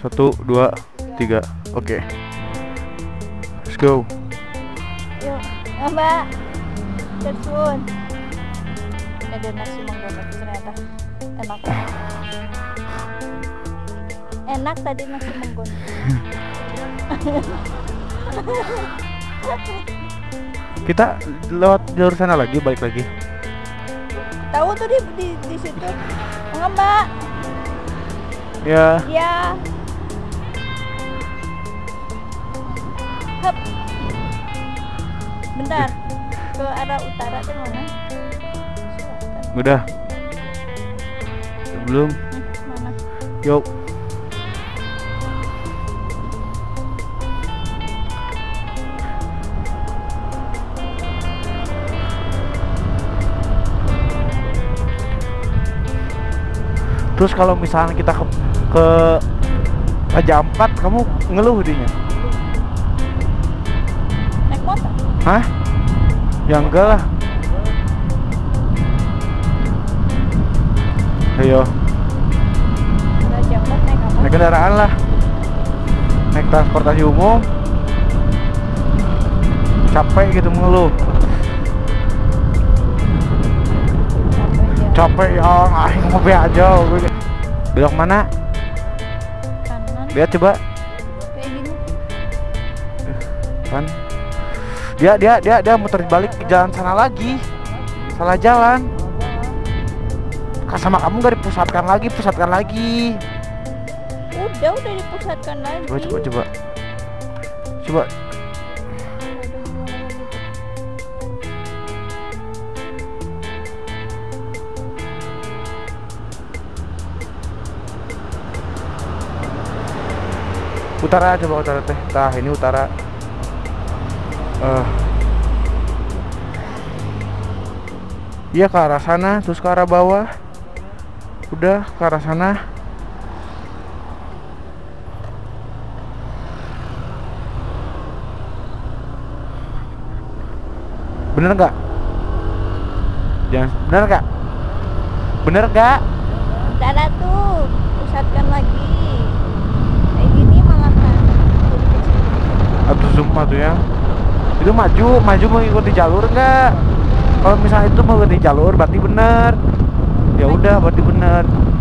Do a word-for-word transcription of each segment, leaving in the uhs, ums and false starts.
Satu, dua, tiga. Oke. Okay. Let's go. Yuk, ya, Mbak. Tersun. Ada nasi mangga ternyata enak. Enak tadi nasi manggon. Kita lewat jalur sana lagi, balik lagi. Tahu tuh di di, di situ. Enggak, Mbak. Ya. Ya. Hup. Bentar. Ke arah utara tuh mana? Udah. Belum. Hmm, mana? Yuk. Terus kalau misalnya kita ke, ke Raja Ampat, kamu ngeluh dinya? Naik motor? Hah? Ya enggak lah. Ayo. Raja Ampat naik apa? Naik kendaraan lah. Naik transportasi umum. Capek gitu mengeluh. Capek ya, aing mau be aja. Belok mana? Kanan. Lihat coba. Kayak gini. Kan. Dia dia dia dia muter balik ke jalan sana lagi. Salah jalan. Sama kamu gak dipusatkan lagi, pusatkan lagi. Udah, udah dipusatkan lagi. Coba coba coba. Coba. Utara, coba utara teh. Tah, ini utara. Uh. Iya, ke arah sana, terus ke arah bawah. Udah, ke arah sana. Bener nggak? Jangan, bener nggak? Bener nggak? Utara tuh, pusatkan lagi. Kayak gini malah kan. Atau sumpah tuh ya. Itu maju, maju mengikuti jalur nggak? Kalau misalnya itu mengikuti jalur berarti bener. Ya udah, berarti bener.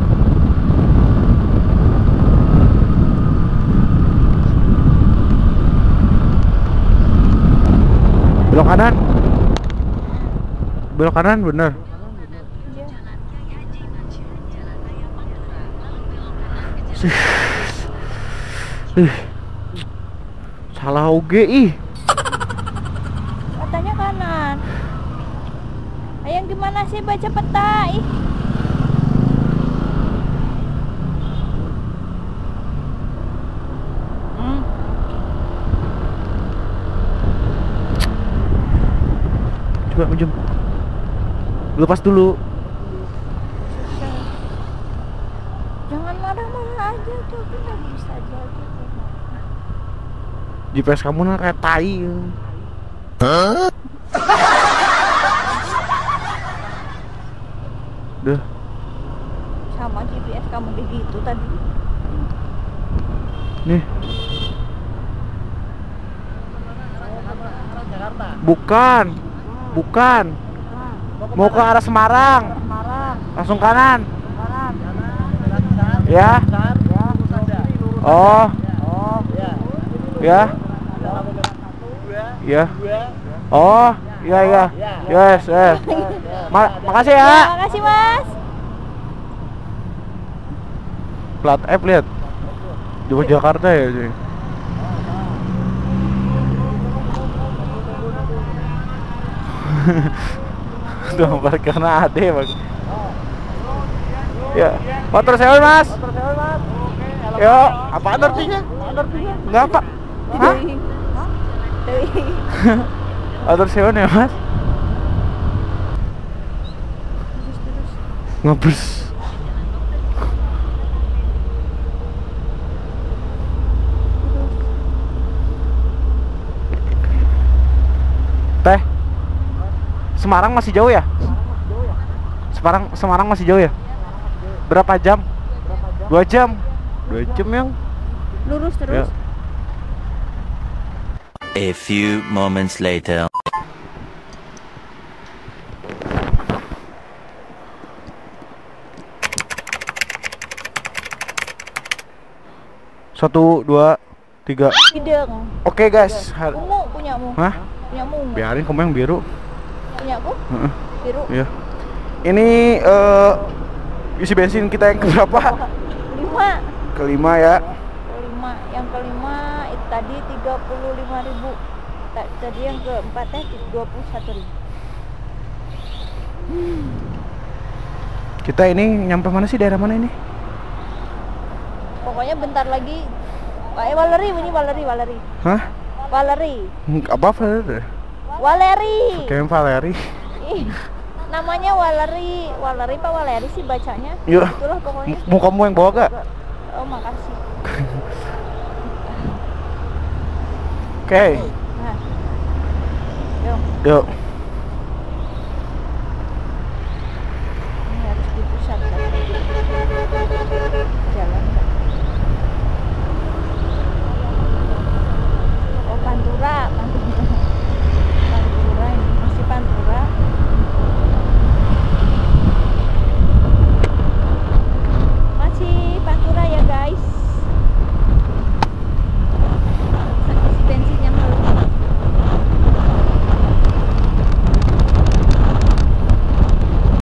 Belok kanan. Belok kanan bener. Ih. Salah oge ih. Katanya kanan. Ayang gimana sih baca peta ih? Hmm. Coba minjem. Lepas dulu. Jangan marah-marah aja tuh, aku nggak bisa jadi. G P S kamu nah kayak tai. Hah? Duh. Sama G P S kamu begitu tadi. Nih. Bukan. Bukan. Mau ke arah Semarang. Langsung kanan. Ya. Oh. Ya. Ya. Oh, iya iya. Yes, yes. Ma makasih ya. Ya, makasih Mas. Plat F lihat. Jawa Jakarta ya, cuy. Tuh parkir karena ade, Bang. Ya, motor sewa, Mas. Yo, apaan artinya? Enggak apa. Hah? Motor sewa ya, Mas. Ngebus. Teh, Semarang masih jauh ya? Semarang Semarang masih jauh ya? Berapa jam? Dua jam. Dua jam yang Lurus terus. Ya. A few moments later. Satu, dua, tiga. Hidung. Oke guys. Har- Ungu punyamu. Hah? Punyamu ungu. Biarin kamu yang biru. Punyaku Heeh. biru. Iya. Ini eh isi bensin kita yang keberapa? Lima. Kelima ya. Kelima. Yang kelima itu tadi tiga puluh lima ribu. Ta- Tadi yang keempatnya dua puluh satu ribu. Kita ini nyampe mana sih, daerah mana ini? Pokoknya bentar lagi. Eh Waleri ini Waleri Waleri. Hah? Waleri. Apa Valeri? Waleri. Kayak Valeri. Ih, namanya Waleri. Waleri Pak Waleri sih bacanya. Iya. Itulah pokoknya. Mau kamu yang bawa gak? Oh, makasih. Oke. Nah. Yuk. Yuk.